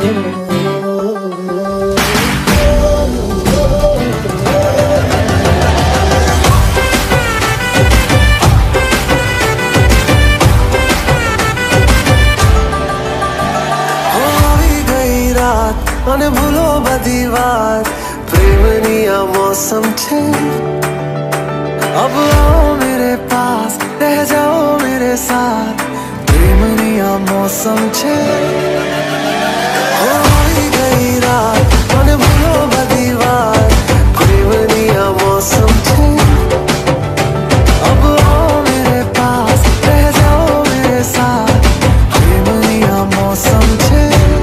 અને ભૂલો બધી વાત પ્રેમની આ मौसम છે अब आओ मेरे पास रह जाओ मेरे साथ प्रेमनी आ मौसम છે होई गई रात અને ભૂલો બધી વાત प्रेमनी आ मौसम છે अब आओ मेरे पास रह जाओ मेरे साथ प्रेमनी आ मौसम છે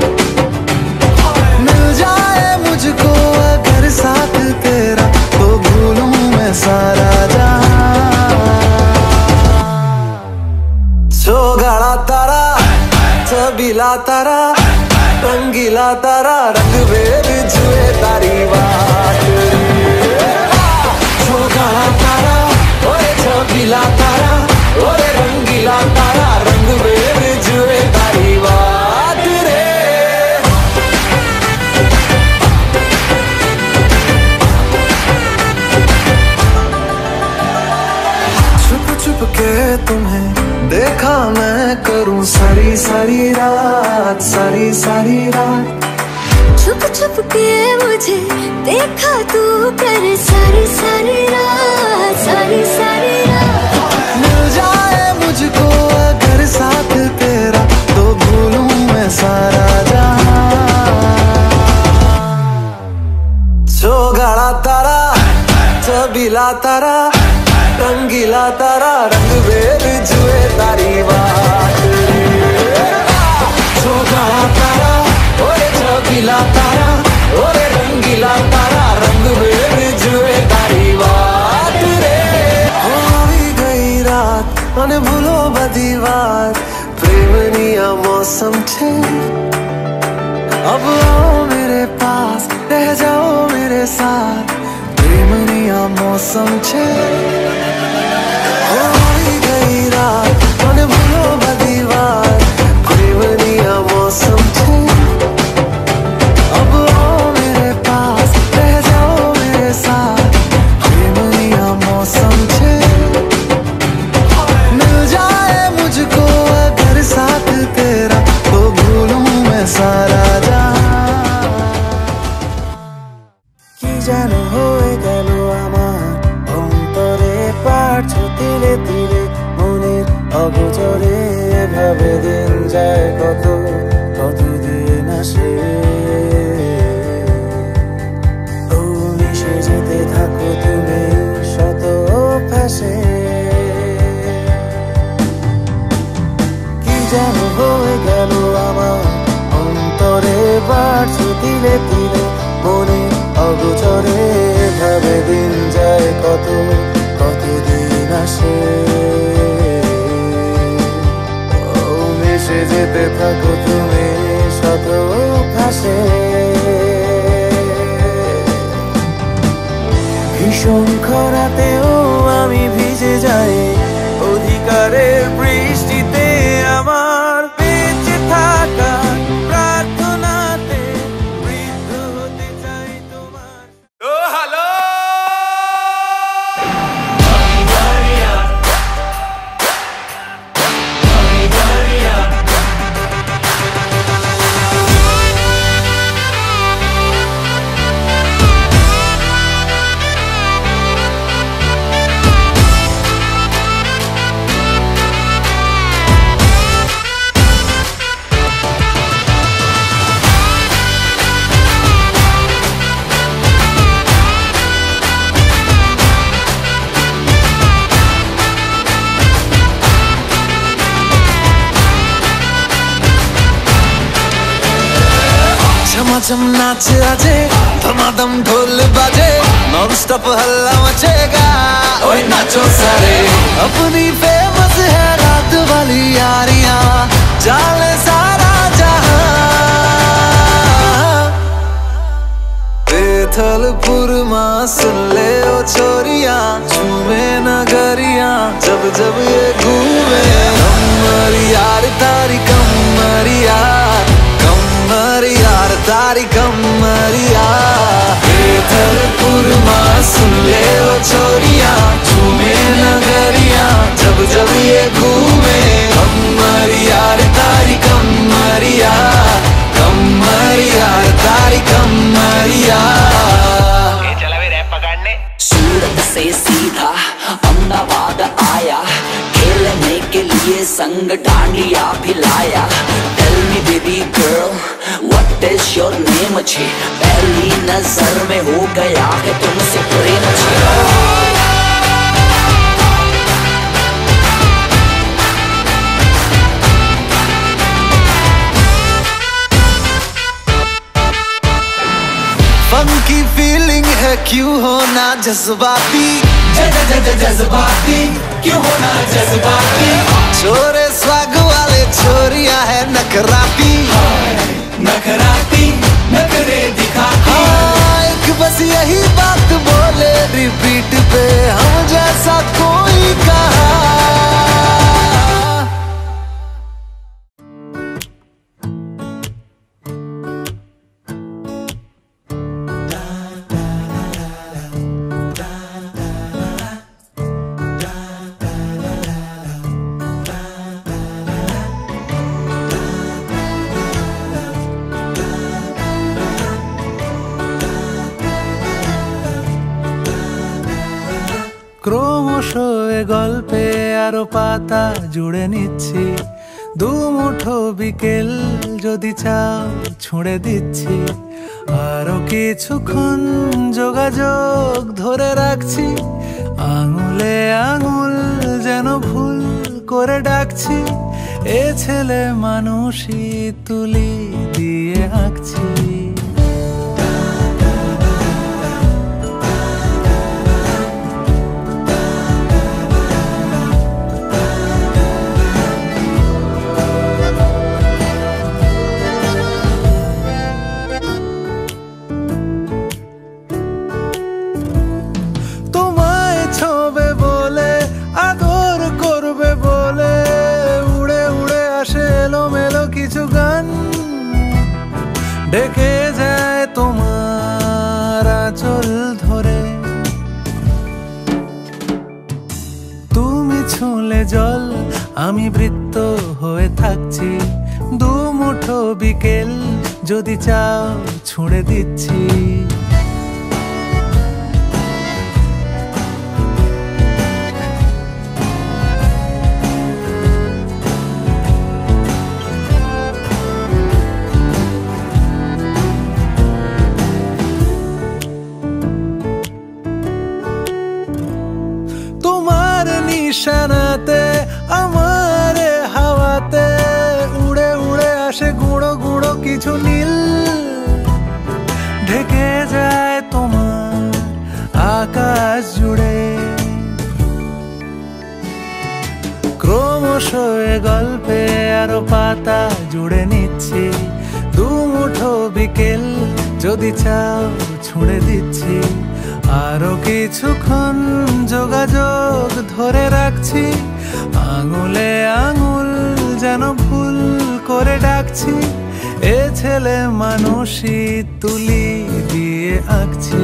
मुझको अगर साथ तेरा तो भूलूं मैं सारा जहां सोगाड़ा तारा छबीला तारा रंगीला तारा रंग बेर जुए तारी बात सोगाड़ा तारा ओए छबीला तारा ओए रंगीला तारा रंग बेर जुए तारी बात रे छुप के तुम्हें देखा मैं करूं सारी सारी रात सारी सारी रात छुप छुप के मुझे देखा तू कर सारी सारी रात सारी सारी रात मिल जाए मुझको अगर साथ तेरा तो भूलूं मैं सारा जहां सोगाड़ा तारा छबीला तारा रंगीला तारा रंग बेर जुए तारी बात सोगाड़ा तारा ओए छबीला तारा ओए रंगीला तारा रंग बेर जुए तारी बात रे होई गई रात અને ભૂલો બધી વાત પ્રેમની આ मौसम છે अब आओ मेरे पास रह जाओ मेरे साथ प्रेमनी आ मौसम છે होई गई रात અને ભૂલો બધી વાત પ્રેમની આ मौसम છે अब आओ मेरे पास रह जाओ मेरे साथ प्रेमनी आ मौसम છે मिल जाए मुझको अगर साथ तेरा तो भूलूं मैं सारा जहां की जानो होए गलो আমার অন্তরে পারছো তিলে তিলে মনের অগোচরে ভাবে দিন যায় কত কতদিন আসে ও মিশে যেতে থাকো তুমি শত ফাঁসে কি জানো হয়ে গেল আমার অন্তরে বাড়ছো তিলে তিলে মনের অগোচরে ভাবে দিন যায় কত কতদিন আসে ও মিশে যেতে থাকো তুমি শত ফাঁসে ভীষণ খরাতেও আমি ভিজে যাই অধিকারের বৃষ্টিতে আমার বেঁচে থাকা প্রার্থনাতে বৃদ্ধ হতে চাই তোমার ও হ্যালো झमाझम नाच आजे धमाधम ढोल बाजे नॉन स्टॉप हल्ला मचेगा ओए नाचो सारे अपनी फेमस है रात वाली यारियां जाले सारा जहां बेथलपुर मां सुन ले ओ छोरियां झूमे नगरियां जब जब ये घूमे कमर यार तारी कमर यार तारी कमरिया। पुरमा सुन ले ओ छोरिया, झूमे नगरिया जब जब ये घूमे। कमरिया रे तारी कमरिया, कमरिया रे तारी कमरिया। सूरत से सीधा अहमदाबाद आया, खेलने के लिए संग डांडिया भी लाया। Tell me baby girl, what is your name? अच्छी पहली नजर में हो गया है तुमसे प्रेम। फंकी फीलिंग है क्यों होना जज्बाती, जज्बाती क्यों होना जज्बाती। छोरे स्वाग वाले छोरिया है नखराती, नखराती नखरे दिखाती। हाँ एक बस यही बात बोले रिपीट पे, हम जैसा कोई कहा। ক্রমশই গল্পে আরো পাতা জুড়ে নিচ্ছি, দুমুঠো বিকেল যদি চাও ছুঁড়ে দিচ্ছি। আরো কিছুক্ষণ যোগাযোগ ধরে রাখছি, আঙুলে আঙুল যেন ভুল করে ডাকছি। এ ছেলে মানুষই তুলি দিয়ে আঁকছি। ডেকে যায় তোমার আঁচল ধরে, তুমি ছুঁলে জল আমি বৃত্ত হয়ে থাকছি। দুমুঠো বিকেল যদি চাও ছুঁড়ে দিচ্ছি। নিশানাতে আমার হাওয়াতে উড়ে উড়ে আসে গুঁড়ো গুঁড়ো কিছু নীল, ঢেকে যায় তোমার আকাশ জুড়ে। ক্রমশ এ গল্পে আরো পাতা জুড়ে নিচ্ছি, দুমুঠো বিকেল যদি চাও ছুঁড়ে দিচ্ছি। আরো কিছুক্ষণ যোগাযোগ ধরে রাখছি, আঙুলে আঙুল যেন ভুল করে ডাকছি। এ ছেলে মানুষই তুলি দিয়ে আঁকছি।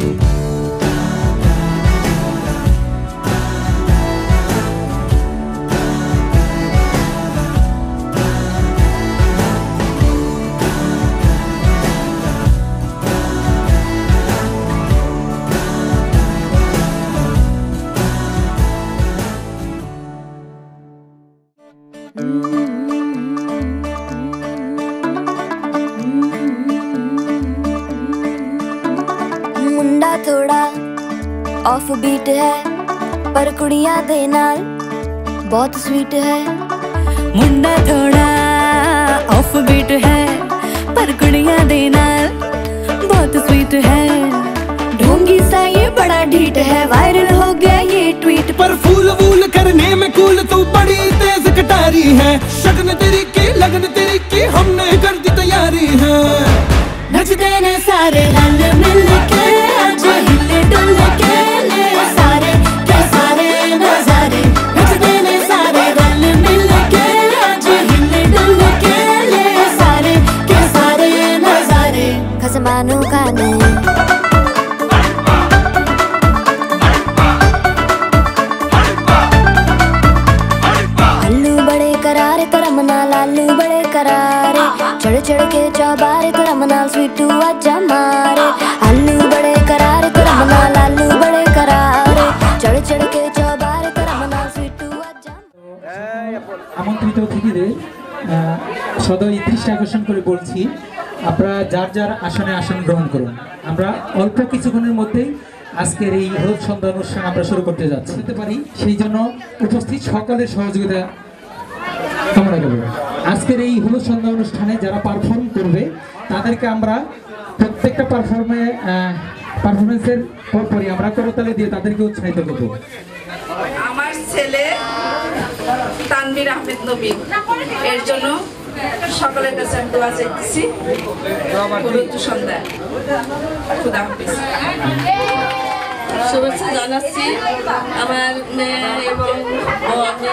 मुंडा थोड़ा ऑफ बीट है पर कुड़ियां दे नाल बहुत स्वीट है। मुंडा थोड़ा ऑफ बीट है पर कुड़ियां दे नाल बहुत स्वीट है। ढोंगी सा ये बड़ा ढीठ है, वायरल हो गया ये ट्वीट पर फूल वूल करने में कूल तू बड़ी तेज कटारी है। शगन तेरी की लगन तेरी की हमने कर दी तैयारी है। नचते ने सारे रल मिल के आज हिले डुल के ले सारे के सारे नजारे। नचते ने सारे रल मिल के आज हिले डुल के ले सारे के सारे नजारे। चढ़ चढ़ के चौबारे तो रमनाल स्वीटू आजा मारे आलू बड़े करारे तो रमनाल आलू बड़े करारे चढ़ चढ़ के चौबारे तो रमनाल स्वीटू आजा আমন্ত্রিত অতিথিদের সদয় দৃষ্টি আকর্ষণ করে বলছি আপনারা যার যার আসনে আসন গ্রহণ করুন। আমরা অল্প কিছুক্ষণের মধ্যেই আজকের এই হলুদ সন্ধ্যা অনুষ্ঠান আমরা শুরু করতে যাচ্ছি পারি, সেই জন্য উপস্থিত সকলের সহযোগিতা কামনা করব। আজকের এই হলুদ সন্ধ্যা অনুষ্ঠানে যারা পারফর্ম করবে তাদেরকে আমরা প্রত্যেকটা পারফরমেন্সের পরপরই আমরা করতালি দিয়ে তাদেরকে উৎসাহিত করব। আমার ছেলে তানভীর আহমেদ নবী এর জন্য সকলের কাছে আমি দোয়া চাইতেছি। হলুদ সন্ধ্যা, খুদা হাফেজ। শুভেচ্ছা জানাচ্ছি আমার মেয়ে এবং বোনকে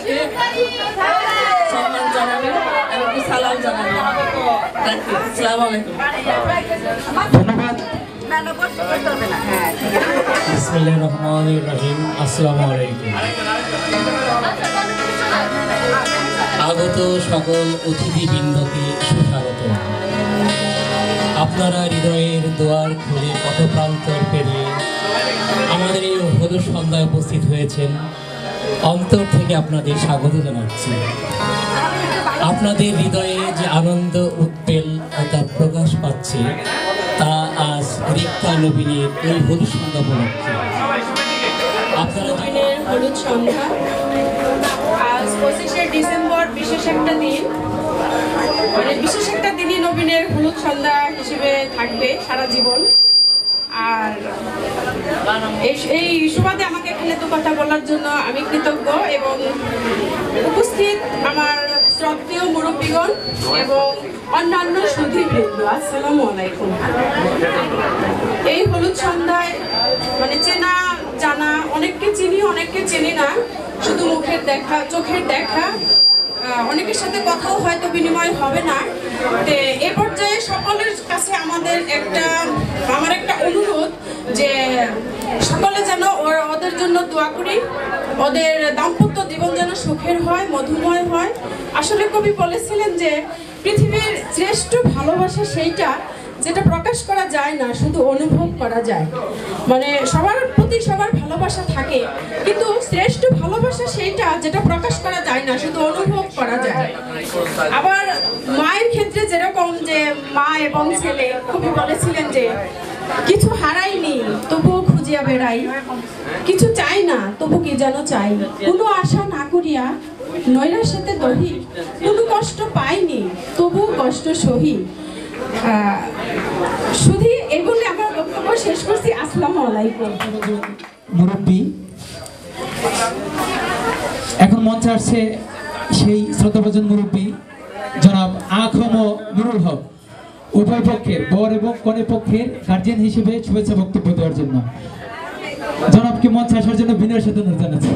সম্মান জানাবে এবং সালাম জানাবে। আসসালামু আলাইকুম। ধন্যবাদ। বিসমিল্লাহির রহমানির রহিম। আসসালামু আলাইকুম। আগত সকল অতিথিবৃন্দকে সুস্বাগত। আপনারা হৃদয়ের দুয়ার খুলে পথপ্রান্তর পেরিয়ে আমাদের এই হলুদ সন্ধ্যায় উপস্থিত হয়েছেন, অন্তর থেকে আপনাদের স্বাগত জানাচ্ছি। আপনাদের হৃদয়ে যে আনন্দ উদ্বেলতা প্রকাশ পাচ্ছে তা আজ রিক্তা নবীনের এই হলুদ সন্ধ্যা উপলক্ষে। আপনারা হলুদ সন্ধ্যা আজ 25শে ডিসেম্বর বিশেষ একটা দিন, মানে বিশেষ একটা দিনই নবীনের হলুদ সন্ধ্যা হিসেবে থাকবে সারা জীবন। আর এই সুবাদে আমাকে এখানে তো কথা বলার জন্য আমি কৃতজ্ঞ এবং উপস্থিত আমার শ্রদ্ধেয় মুরব্বীগণ এবং অন্যান্য সুধীবৃন্দ, আসসালামু আলাইকুম। এই হলুদ সন্ধ্যায় মানে চেনা জানা অনেককে চিনি অনেককে চিনি না, শুধু মুখের দেখা চোখের দেখা, অনেকের সাথে কথাও হয়তো বিনিময় হবে না। তো এ পর্যায়ে সকলের কাছে আমার একটা অনুরোধ যে সকলে যেন ওদের জন্য দোয়া করি, ওদের দাম্পত্য জীবন যেন সুখের হয়, মধুময় হয়। আসলে কবি বলেছিলেন যে পৃথিবীর শ্রেষ্ঠ ভালোবাসা সেইটা যেটা প্রকাশ করা যায় না, শুধু অনুভব করা যায়। মানে সবার প্রতি সবার ভালোবাসা থাকে, কিন্তু শ্রেষ্ঠ ভালোবাসা সেইটা যেটা প্রকাশ করা যায় না, শুধু অনুভব করা যায়। আবার মায়ের ক্ষেত্রে যেরকম যে মা এবং ছেলে, কবি বলেছিলেন যে কিছু হারাইনি তবুও খুঁজিয়া বেড়াই, কিছু চাই না তবু কি যেন চাই, কোনো আশা না করিয়া নৈরাশ্যতে দহি, কোনো কষ্ট পাইনি তবু কষ্ট সহি। শুধু এই বলে আমার বক্তব্য শেষ করছি। আসসালামু আলাইকুম। মুরব্বী এখন মঞ্চে আসছে সেই শ্রদ্ধাভাজন মুরব্বী জনাব আখম নুরুল হক, উভয় পক্ষের বর এবং কনে পক্ষের গার্জিয়ান হিসেবে শুভেচ্ছা বক্তব্য দেওয়ার জন্য জনাবকে মঞ্চে আসার জন্য বিনয়ের সাথে অনুরোধ জানাচ্ছি।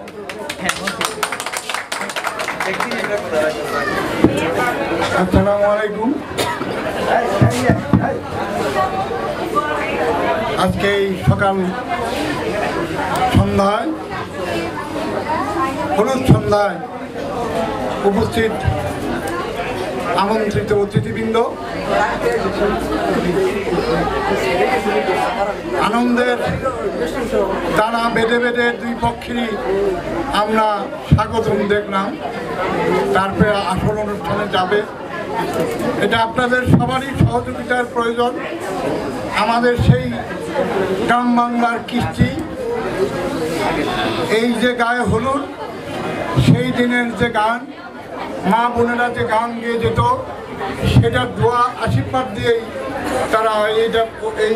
আসসালামু আলাইকুম। আজকে এই সকাল সন্ধ্যায় হলুদ সন্ধ্যায় উপস্থিত আমন্ত্রিত অতিথিবৃন্দ, আনন্দের তারা বেঁধে বেঁধে দুই পক্ষেরই আমরা স্বাগতম দেখলাম। তারপরে আসল অনুষ্ঠানে যাবে, এটা আপনাদের সবারই সহযোগিতার প্রয়োজন। আমাদের সেই গ্রাম বাংলার কৃষ্টি, এই যে গায়ে হলুদ, সেই দিনের যে গান, মা বোনেরা যে গান গিয়ে যেত, সেটা দোয়া আশীর্বাদ দিয়েই তারা এই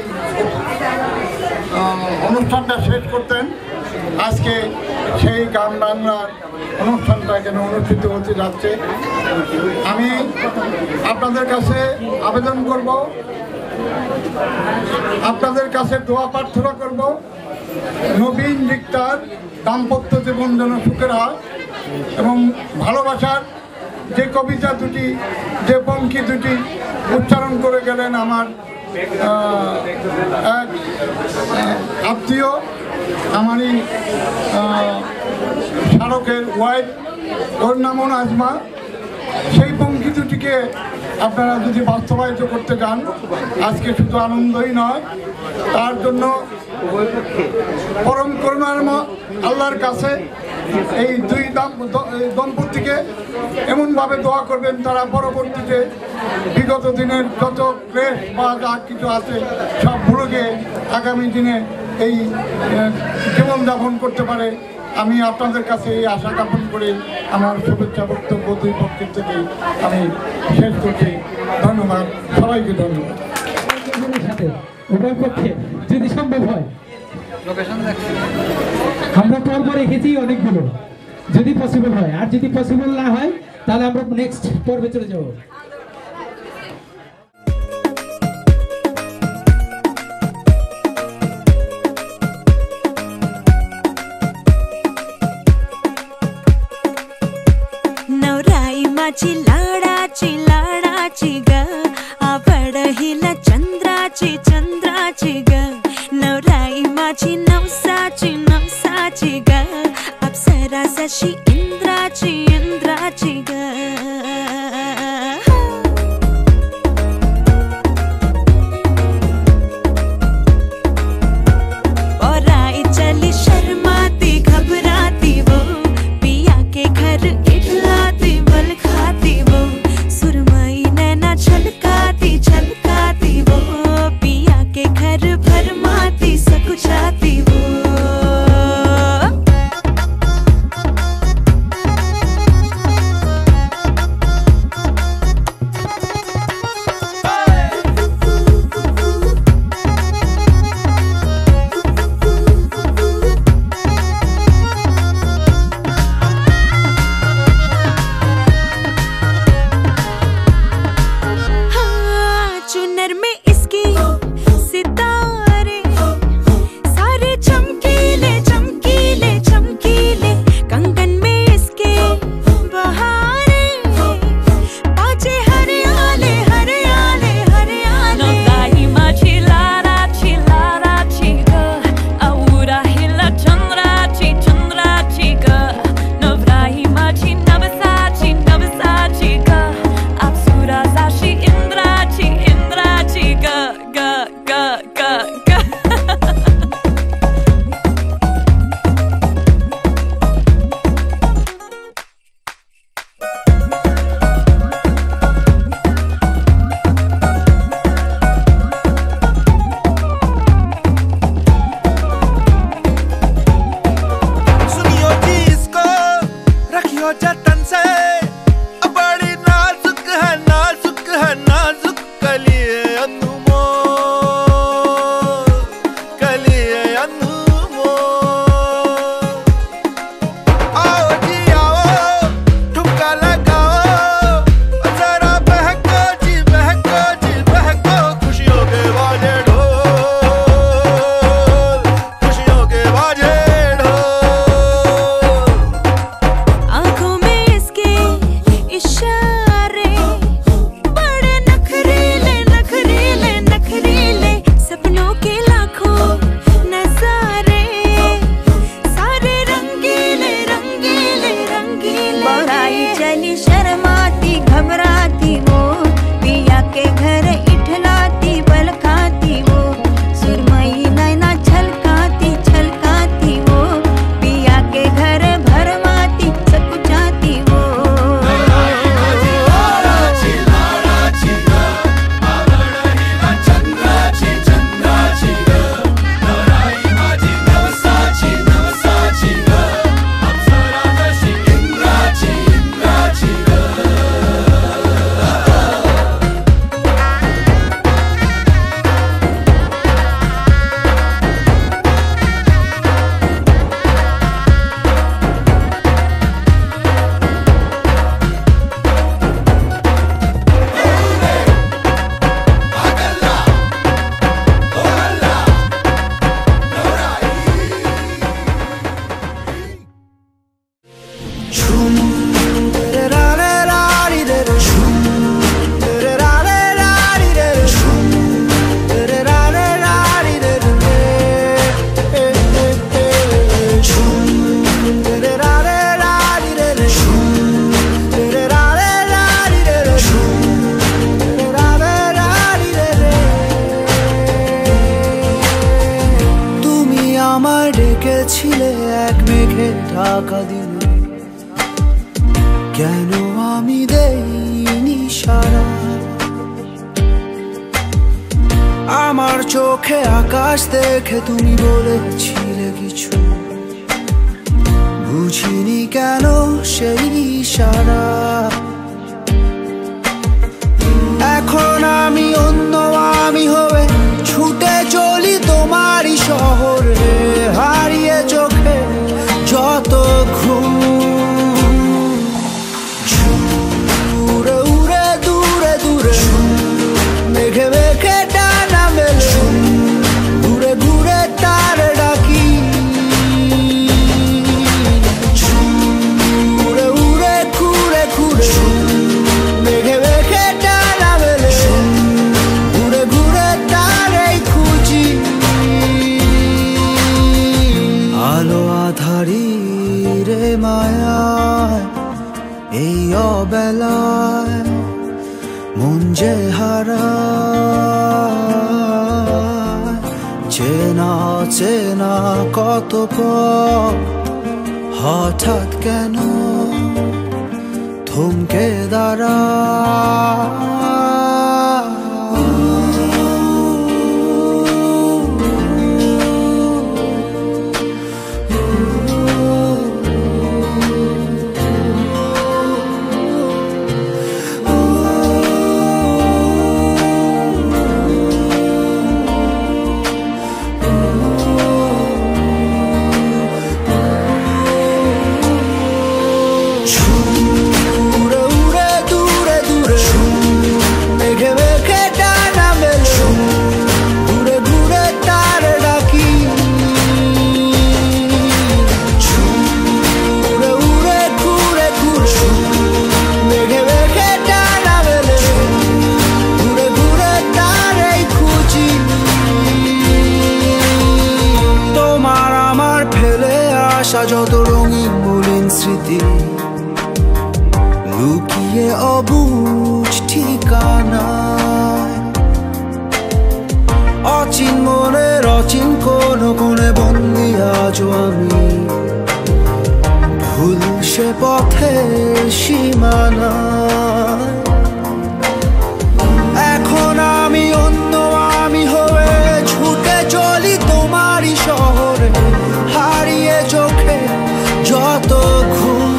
অনুষ্ঠানটা শেষ করতেন। আজকে সেই গান বাংলার অনুষ্ঠানটা এখানে অনুষ্ঠিত হতে যাচ্ছে। আমি আপনাদের কাছে আবেদন করব, আপনাদের কাছে দোয়া প্রার্থনা করব, নবীন রিক্তার দাম্পত্য জীবন যেন সুখের হয় এবং ভালোবাসার যে কবিতা দুটি, যে পঙ্ক্তি দুটি উচ্চারণ করে গেলেন আমার এক আত্মীয়, আমারই শাহরুখের ওয়াইফ, ওর নামও নাজমা, সেই পঙ্ক্তি দুটিকে আপনারা যদি বাস্তবায়িত করতে চান, আজকে শুধু আনন্দই নয়, তার জন্য পরম করুণার আল্লাহর কাছে এই দুই দম্পতিকে এমনভাবে দোয়া করবেন তারা পরবর্তীতে বিগত দিনের যত ক্লেশ বা যা কিছু আছে সব ভুলে গিয়ে আগামী দিনে এই জীবনযাপন করতে পারে। আমি আপনাদের কাছে এই আশা জ্ঞাপন করে আমার শুভেচ্ছা বক্তব্য দুই পক্ষের থেকে আমি শেষ করছি। ধন্যবাদ, সবাইকে ধন্যবাদ। উভয় পক্ষে যদি সম্ভব হয়, আমরা পর্ব রেখেছি অনেকগুলো, যদি পসিবল হয়, আর যদি পসিবল না হয় তাহলে আমরা নেক্সট পর্বে চলে যাব। नवराई माझी लाडाची ग, आवड हिला चंद्राची ग, नवराई माझी नवसाची ग, अप्सरा जशी इंद्राची ग। आँखों में ডেকেছিলে এক মেঘে ঢাকা দিলে, কেন আমি দেইনি সাড়া? আমার চোখে আকাশ দেখে তুমি বলেছিলে কিছু, বুঝিনি কেন সেই ইশারা। এখন আমি অন্য আমি হয়ে ছুটে চলি তোমারই শহরে, হারিয়ে চোখে যত ঘুম। উড়ে উড়ে দূরে দূরে মেঘে মেঘে ডানা মেলে, ঘুরে ঘুরে তার ডাকি। উড়ে উড়ে ঘুরে ঘুরে মেঘে মেঘে ডানা মেলে, ঘুরে ঘুরে তারই খুঁজি। আলো আধারি রে মায়ায় এই অবেলায় মন যে হারায়, চেনা চেনা কত পথ হঠাৎ কেন থমকে দাঁড়ায়। যত রঙিন মলিন স্মৃতি লুকিয়ে অবুঝ ঠিকানায়, অচিন মনের অচিন কোন কোণে বন্দি আজও আমি, ভুল সে পথের সীমানায়। এখন আমি অন্য আমি হয়ে ছুটে চলি তোমারই শহরে, হারিয়ে চোখে যত ঘুম।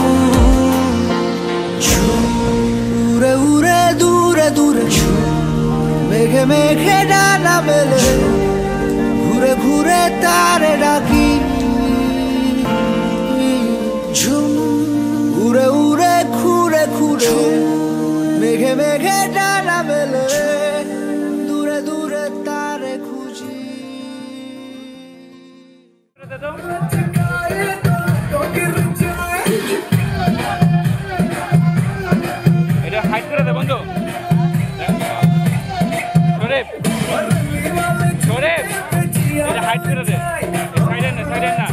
উড়ে উড়ে দূরে দূরে মেঘে মেঘে ডানা মেলে, ঘুরে ঘুরে তারে ডাকি। ঝুম উড়ে উড়ে ঘুরে ঘুরে মেঘে মেঘে ডানা মেলে, দূরে দূরে তারে খুঁজি। এটা হাইড করে দে বন্ধু। সরে সরে এটা হাইড করে দে, সাইডে না সাইডে না।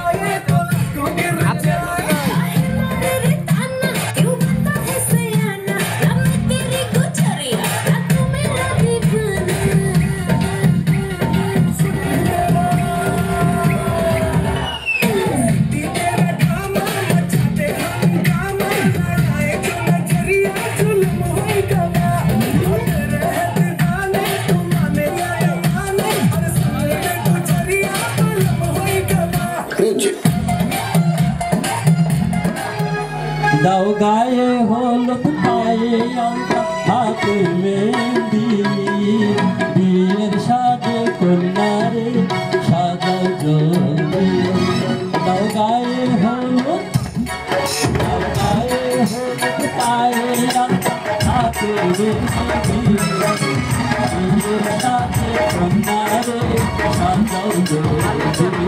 দাও গায়ে হলুদ পায়ে হাতে মেহেন্দি, বিয়ের সাজে কন্যারে সাজাও জলদি। দাও গায়ে হলুদ পায়ে হাতে মেহেন্দি, বিয়ের সাজে কন্যারে সাজাও জলদি।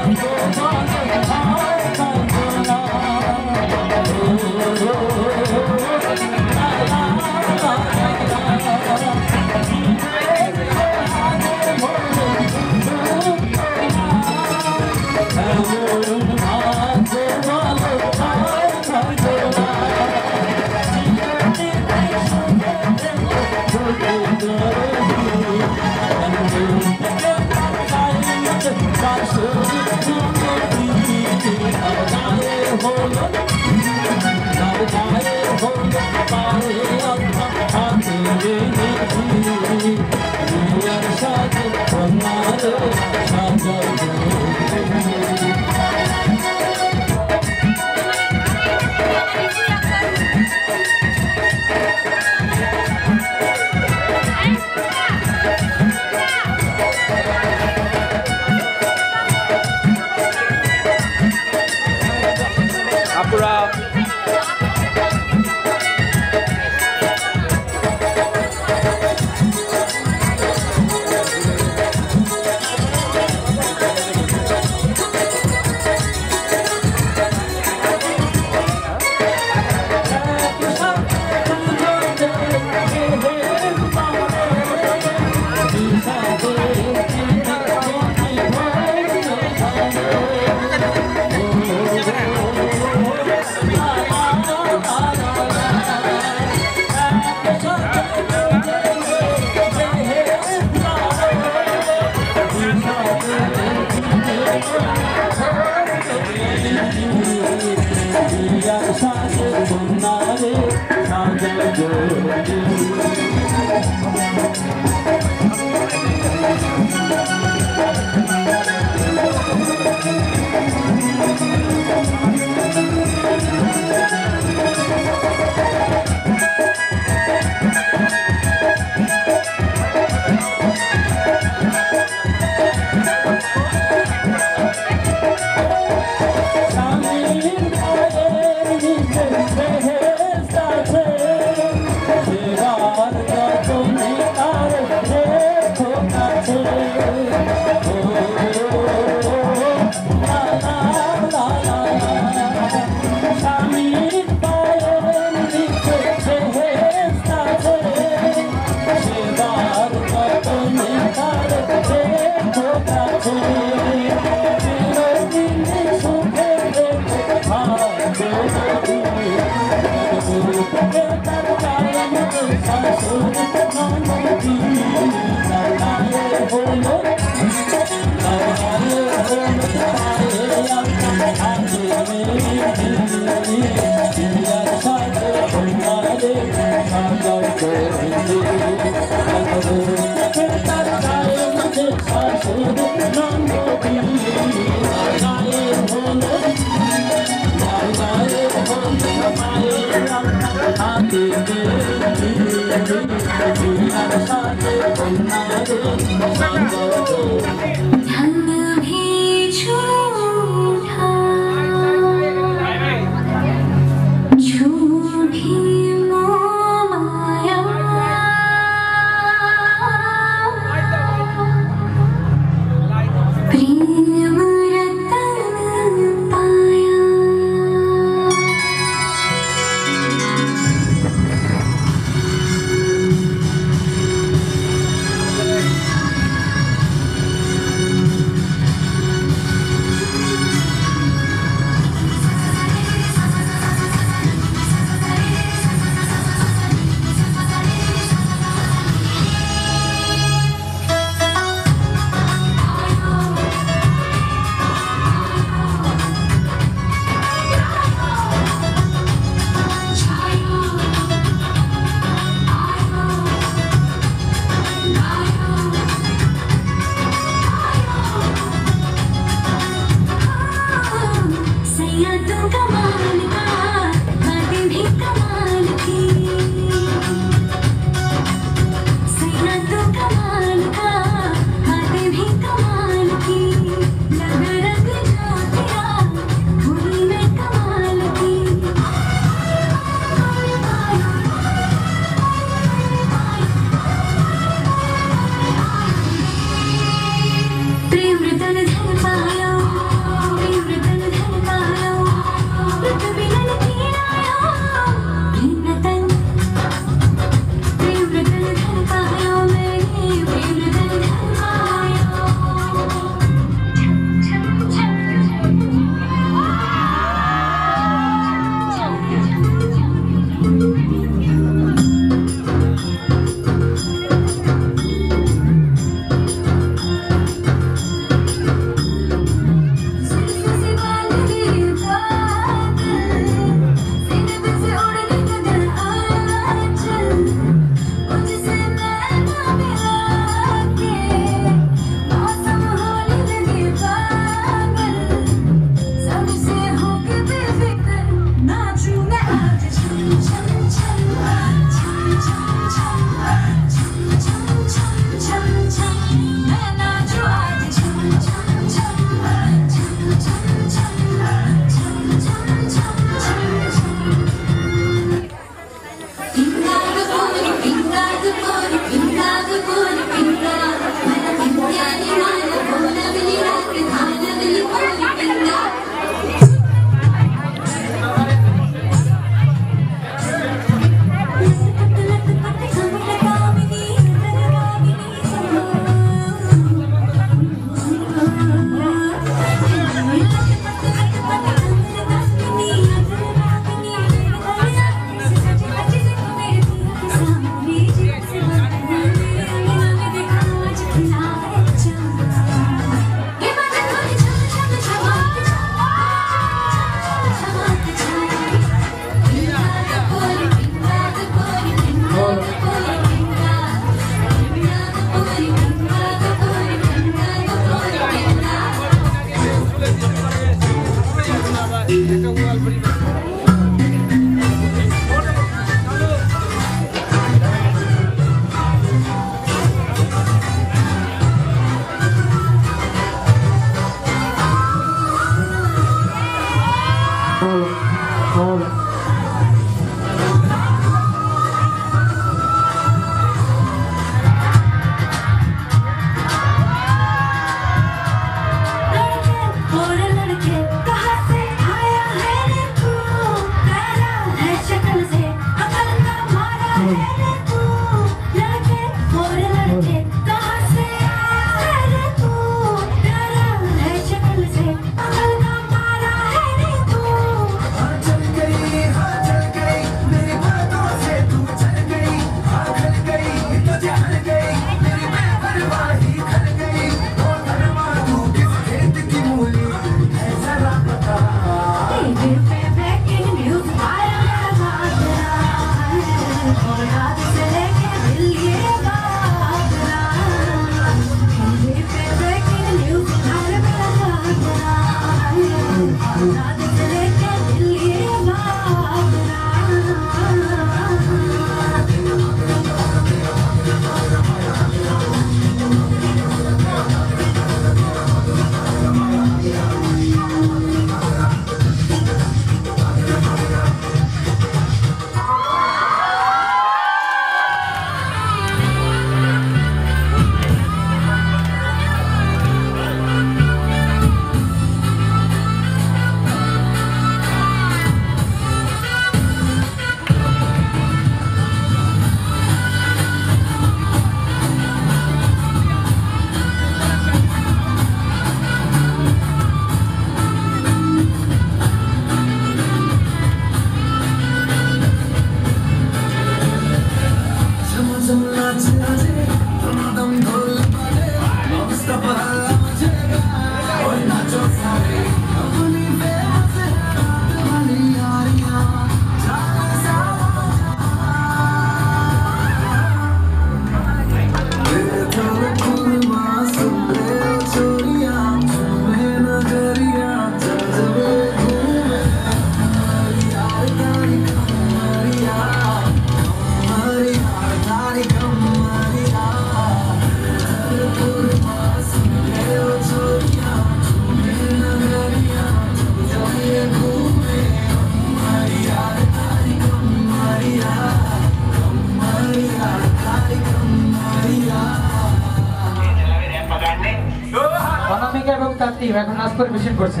অনামিকা এবং তার টিম এখন নাচ পরিবেশন করছে।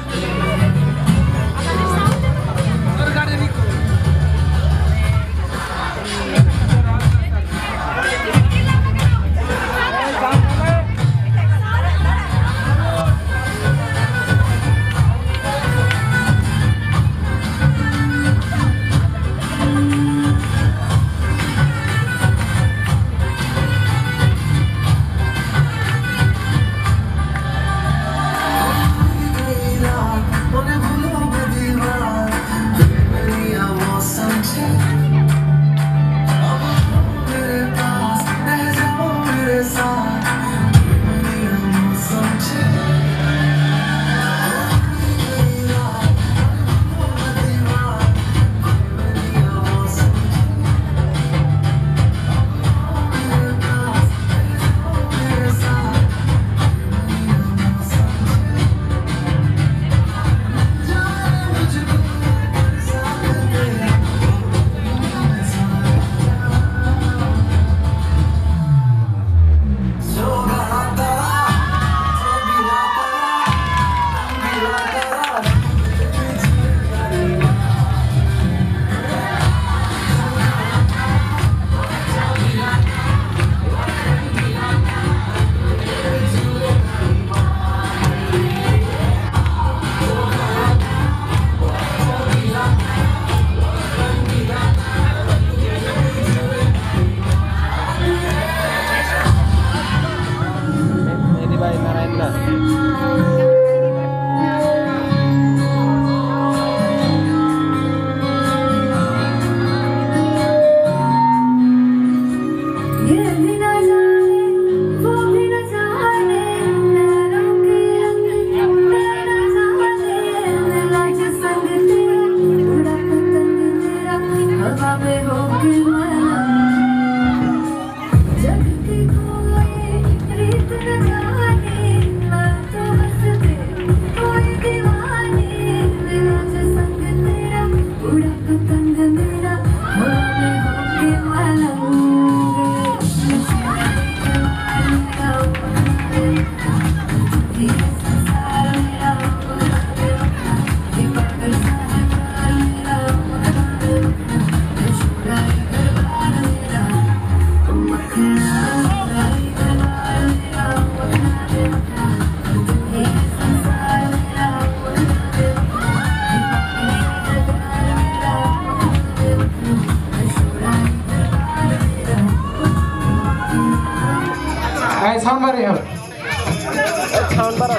साउंड बारे हो साउंड बारे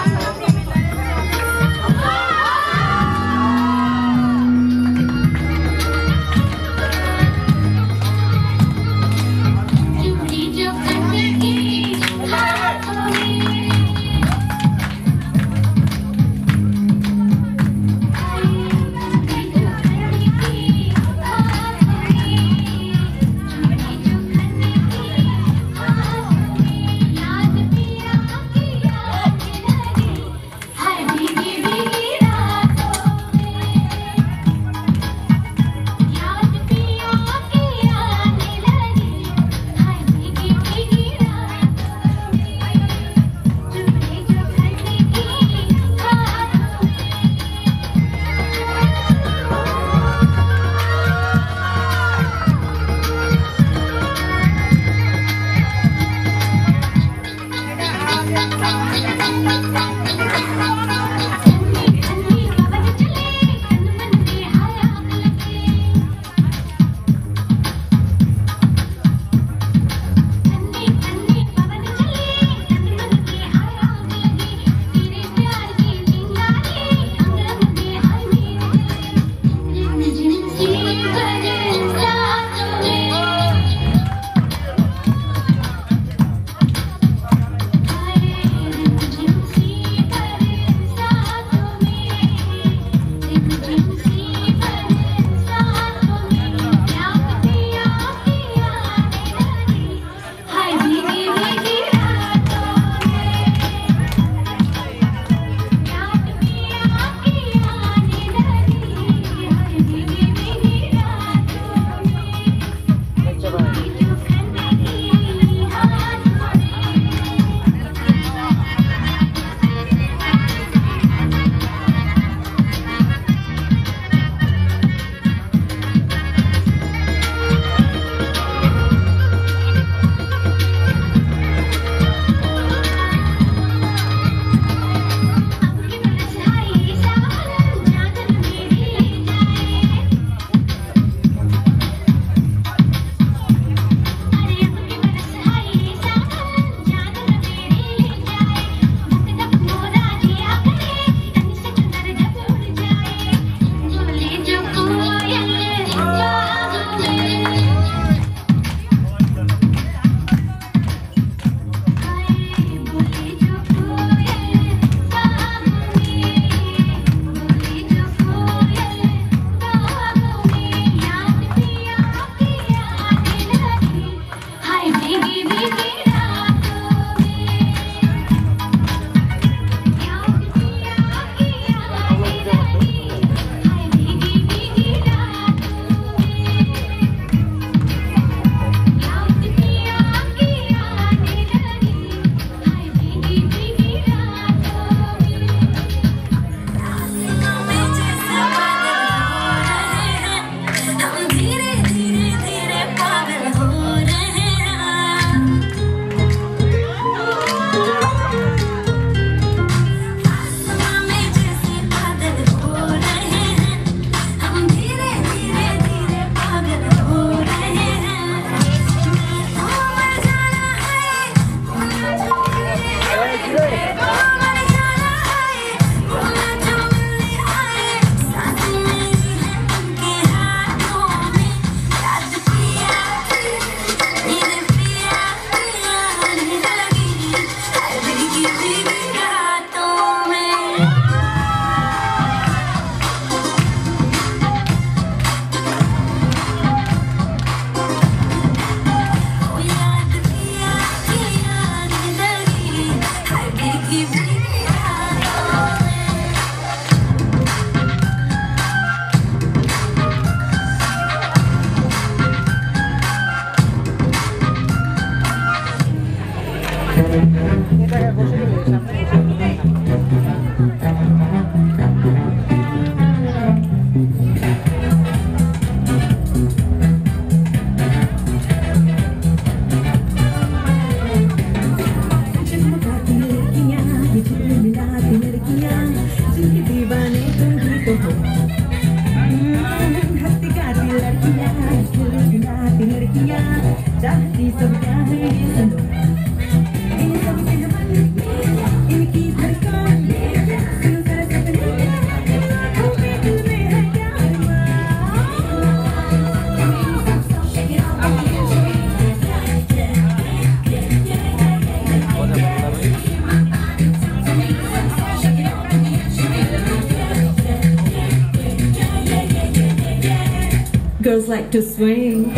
Girls like to swing.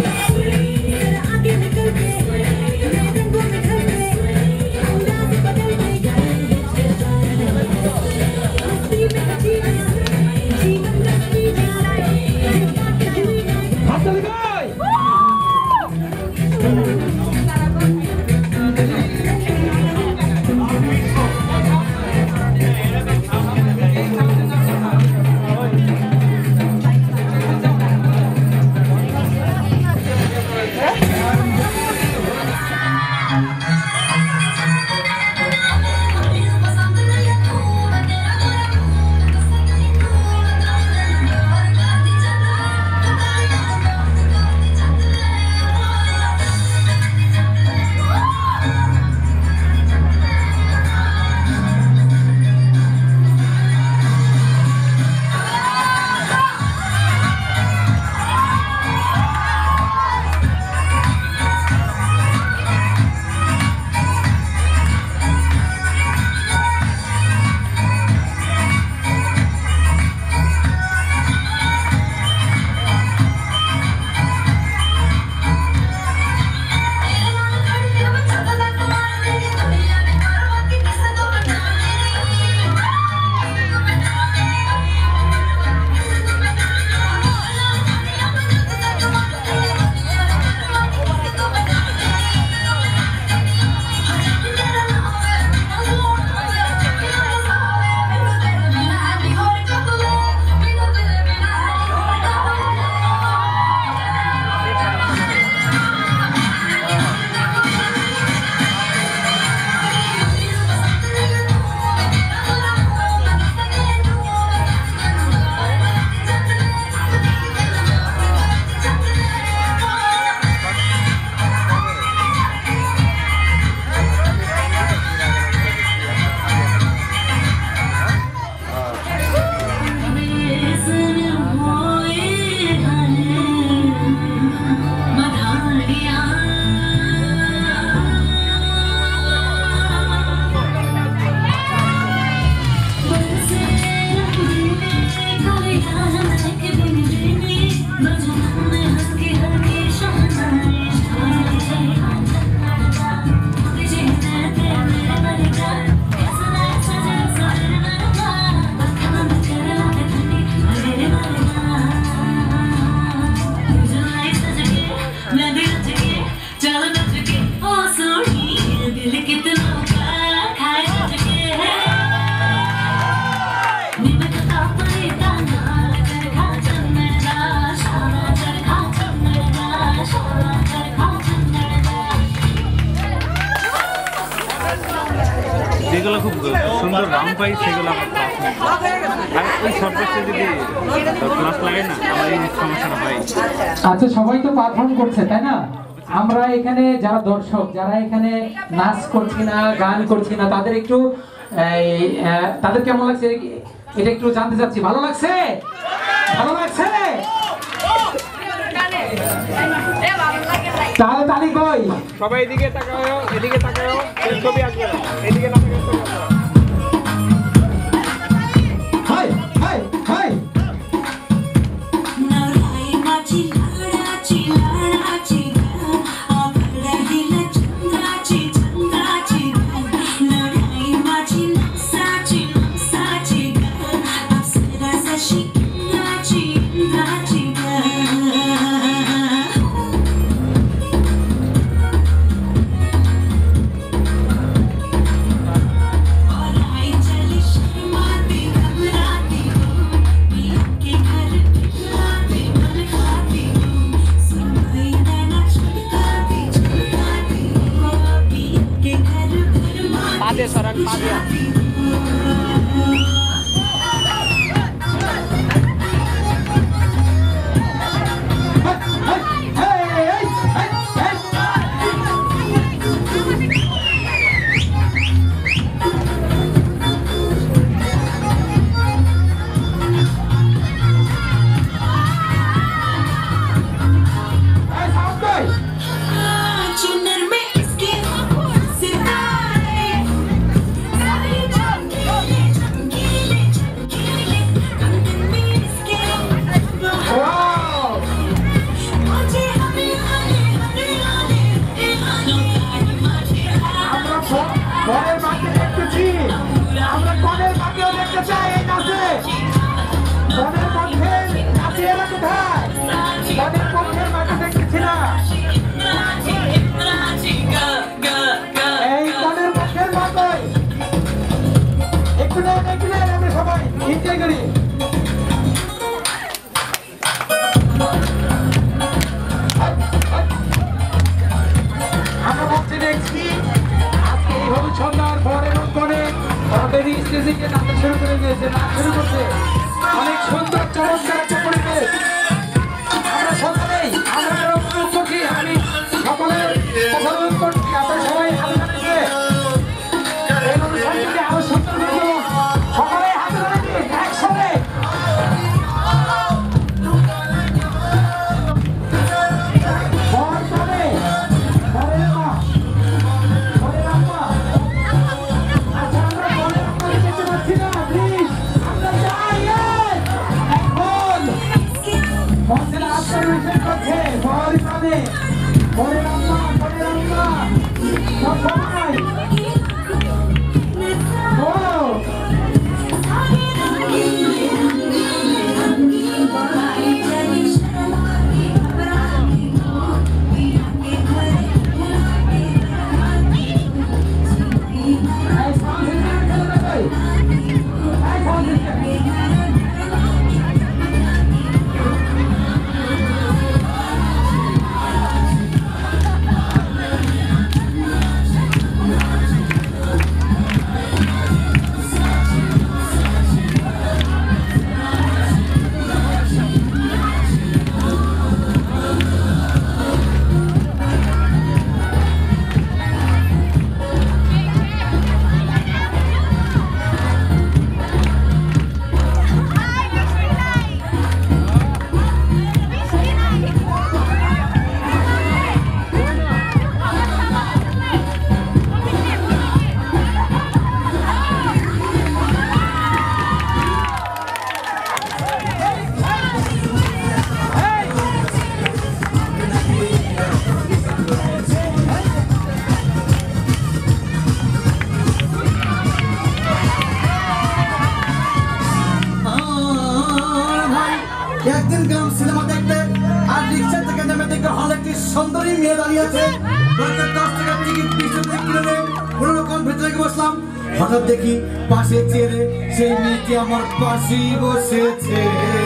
যেগুলো খুব সুন্দর রং পাই সেগুলো আমার আর ওই সবচেয়ে যদি ক্লাস লাগে না আমার এই সমস্যাটা হয়। আচ্ছা সবাই তো পারফর্ম করছে তাই না? আমরা এখানে যারা দর্শক যারা এখানে নাচ করছি না গান করছি না তাদের একটু তাদের কেমন লাগছে এটা একটু জানতে চাচ্ছি। ভালো লাগছে? ভালো লাগছে? তাহলে তালি কই সবাই এদিকে তাকাও, এদিকে তাকাও, ছবি আঁকবে না, এদিকে না তাকাও। হাই হাই হাই দিয়ে সরান, পা দিয়ে। অনেক সুন্দর চমৎকার একটা পরিবেশ। আমরা সকলেই আমি সকলের অনুরোধ করছি আপনারা সবাই হাত ধরেছে এই অনুষ্ঠানটিকে আরো সুন্দর করে তুলুন। সকলে হাত ধরে একসাথে সুন্দরী মেয়ে দাঁড়িয়ে আছে, 10 টাকা টিকিট 20 টাকা কিনে কোনোরকম ভেতরে বসলাম। হঠাৎ দেখি পাশে চেয়ারে সেই মেয়েটি আমার পাশেই বসেছে।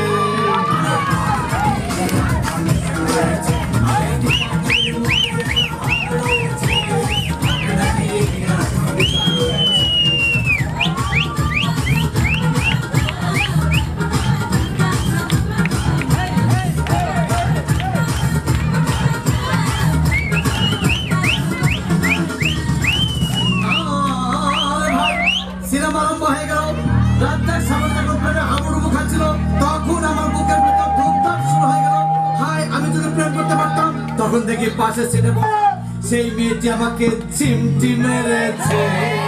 তখন দেখি পাশে সিনেমা সেই মেয়েটি আমাকে চিমটি মেরেছে।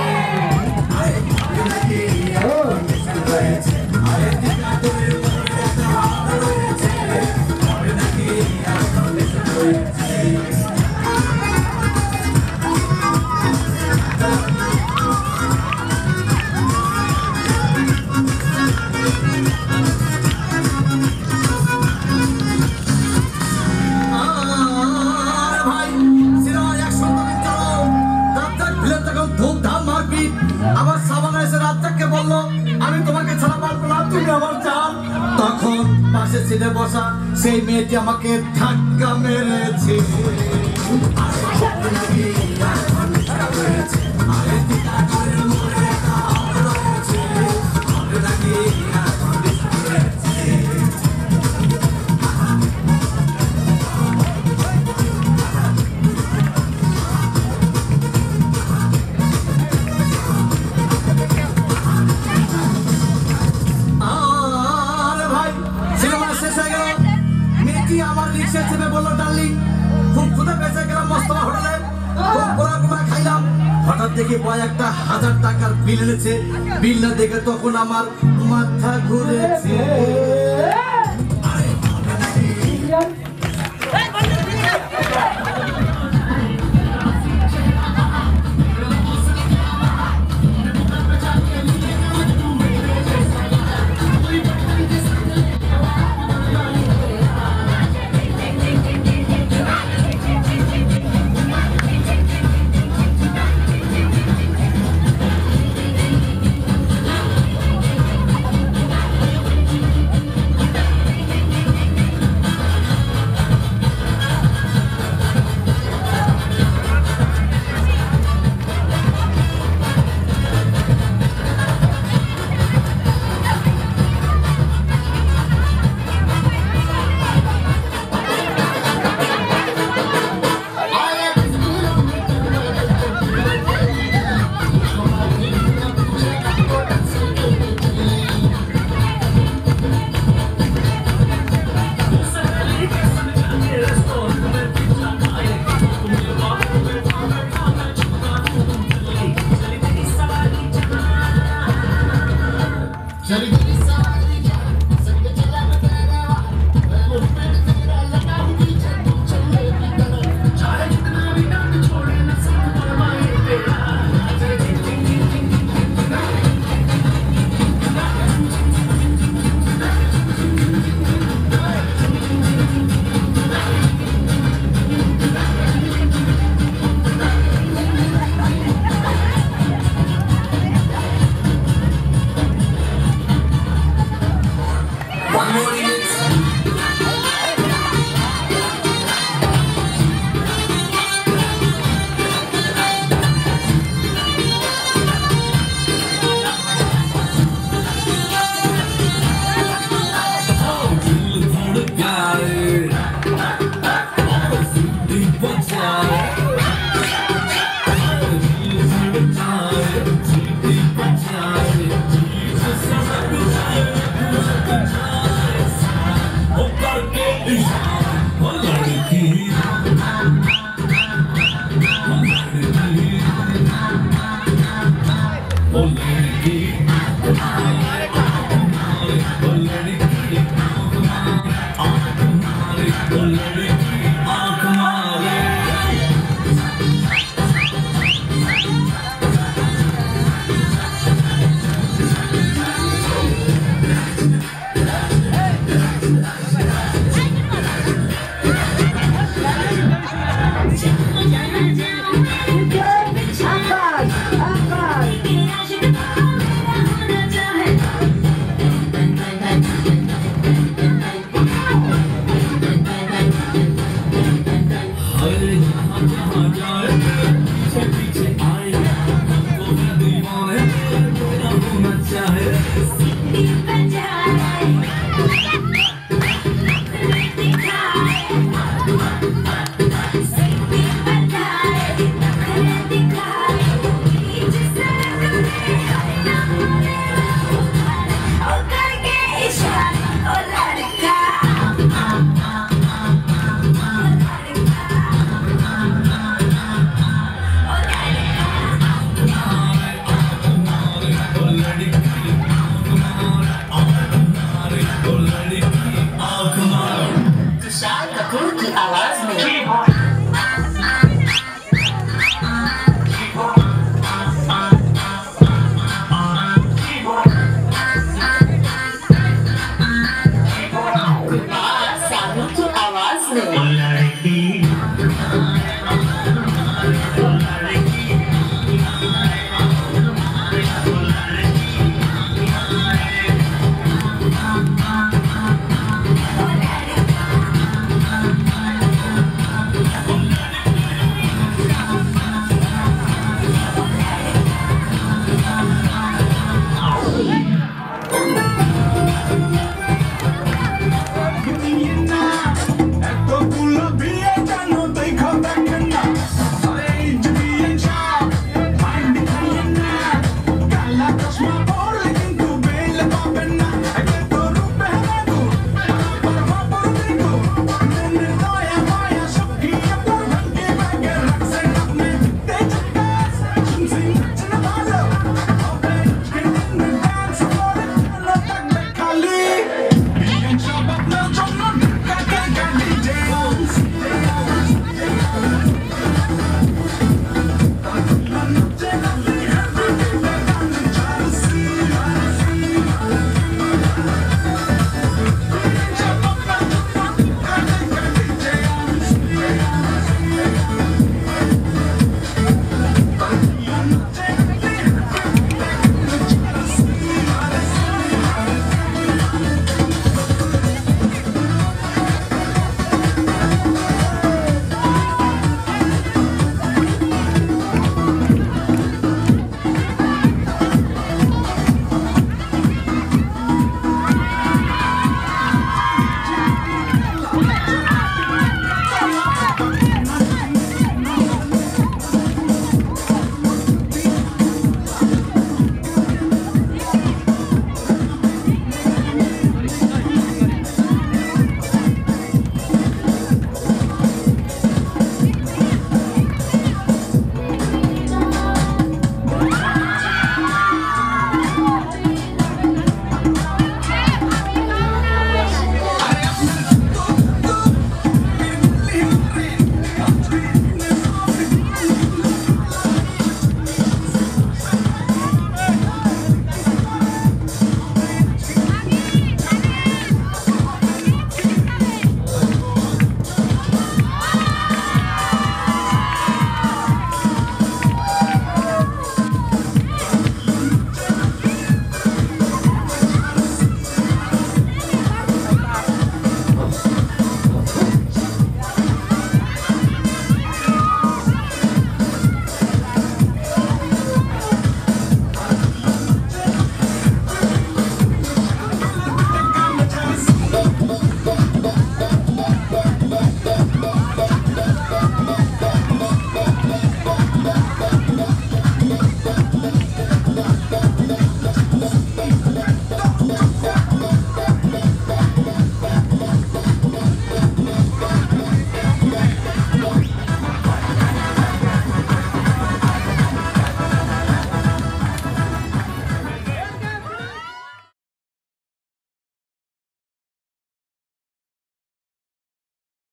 তখন পাশে সিটে বসা সেই মেয়েটি আমাকে ধাক্কা মেরেছে। দেখে বয় একটা 1000 টাকার বিল এনেছে। বিলটা দেখে তখন আমার মাথা ঘুরেছে। Oh,